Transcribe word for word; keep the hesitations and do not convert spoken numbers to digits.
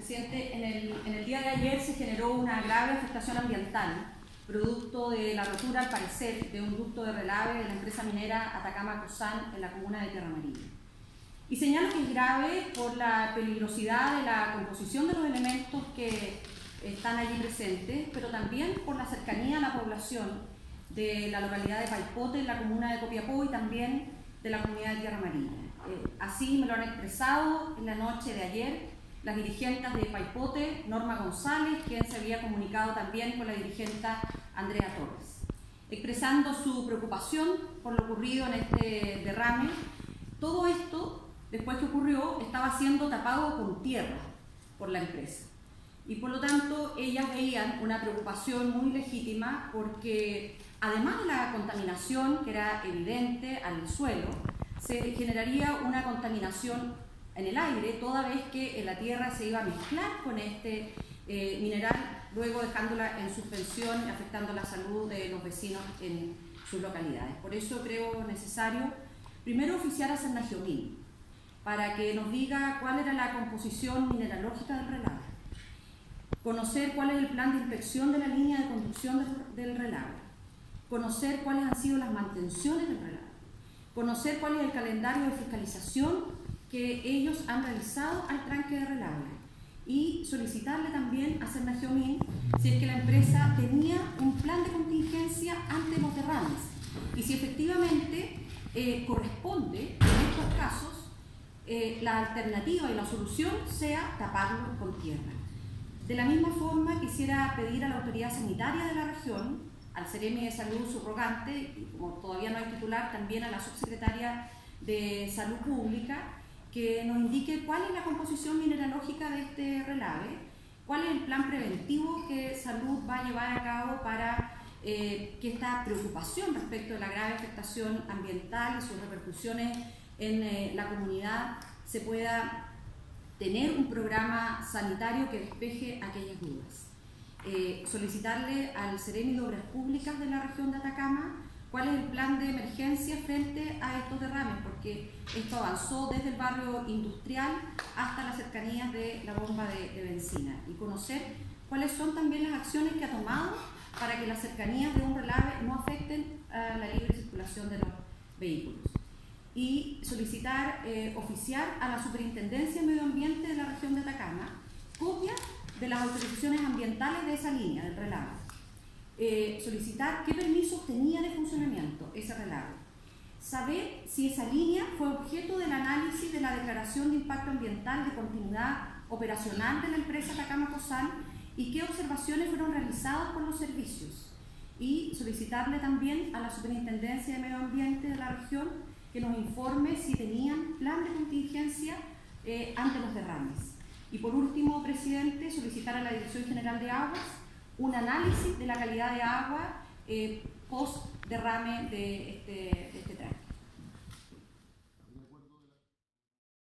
Presidente, en el, en el día de ayer se generó una grave afectación ambiental, producto de la rotura, al parecer, de un ducto de relave de la empresa minera Atacama Cosán en la comuna de Tierra Amarilla. Y señalo que es grave por la peligrosidad de la composición de los elementos que están allí presentes, pero también por la cercanía a la población de la localidad de Paipote, en la comuna de Copiapó, y también de la comunidad de Tierra Amarilla. Eh, así me lo han expresado en la noche de ayer las dirigentes de Paipote, Norma González, quien se había comunicado también con la dirigente Andrea Torres, expresando su preocupación por lo ocurrido en este derrame. Todo esto, después que ocurrió, estaba siendo tapado con tierra por la empresa. Y por lo tanto, ellas veían una preocupación muy legítima porque, además de la contaminación que era evidente al suelo, se generaría una contaminación en el aire, toda vez que en la tierra se iba a mezclar con este eh, mineral, luego dejándola en suspensión y afectando la salud de los vecinos en sus localidades. Por eso creo necesario, primero, oficiar a Cernagiomín, para que nos diga cuál era la composición mineralógica del relave, conocer cuál es el plan de inspección de la línea de conducción del, del relave, conocer cuáles han sido las mantenciones del relave, conocer cuál es el calendario de fiscalización que ellos han realizado al tranque de relave y solicitarle también a Cernagiomín si es que la empresa tenía un plan de contingencia ante los derrames y si efectivamente eh, corresponde en estos casos eh, la alternativa y la solución sea taparlo con tierra. De la misma forma, quisiera pedir a la autoridad sanitaria de la región, al Seremi de Salud subrogante, y como todavía no hay titular, también a la subsecretaria de Salud Pública, que nos indique cuál es la composición mineralógica de este relave, cuál es el plan preventivo que Salud va a llevar a cabo para eh, que esta preocupación respecto de la grave afectación ambiental y sus repercusiones en eh, la comunidad se pueda tener un programa sanitario que despeje aquellas dudas. Eh, solicitarle al Seremi de Obras Públicas de la región de Atacama cuál es el plan de emergencia frente a estos derrames, porque esto avanzó desde el barrio industrial hasta las cercanías de la bomba de, de benzina, y conocer cuáles son también las acciones que ha tomado para que las cercanías de un relave no afecten a la libre circulación de los vehículos. Y solicitar eh, oficiar a la Superintendencia de Medio Ambiente de la región de Atacama copia de las autorizaciones ambientales de esa línea del relave. Eh, solicitar qué permisos tenía de funcionamiento ese relave, saber si esa línea fue objeto del análisis de la declaración de impacto ambiental de continuidad operacional de la empresa Atacama Cosán y qué observaciones fueron realizadas por los servicios, y solicitarle también a la Superintendencia de Medio Ambiente de la región que nos informe si tenían plan de contingencia eh, ante los derrames. Y por último, Presidente, solicitar a la Dirección General de Aguas un análisis de la calidad de agua eh, post derrame de este, de este tramo.